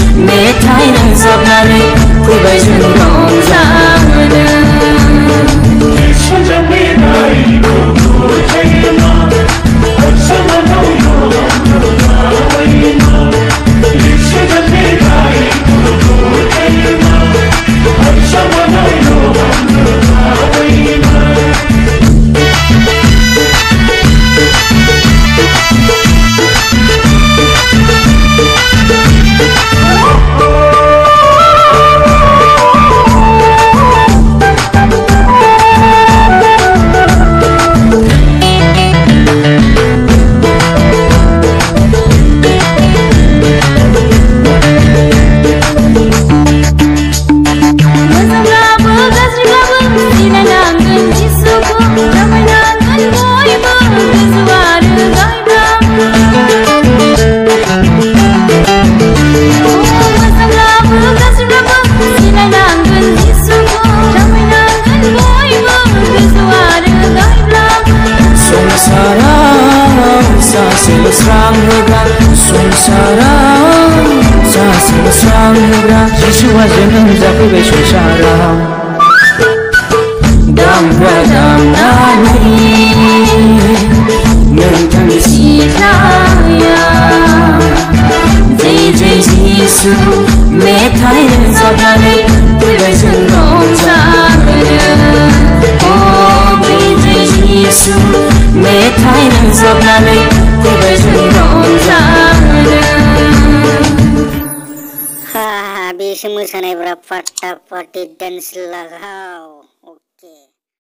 मेथाइ रोजाबनानै फैबाय जों रंजानो Yesuआ जोनोम जाफैबाय संसाराव दामग्रा दामनानै नोंथांनि सिथ्लायाव जै जै जिसु मेथाइ रोजाबनानै फैबाय जों रंजानो जै जै जिसु मेथाइ रोजाबनानै फैबाय जों रंजानो बेसे मोसानायफ्रा फाटाफाटि डान्स लागाव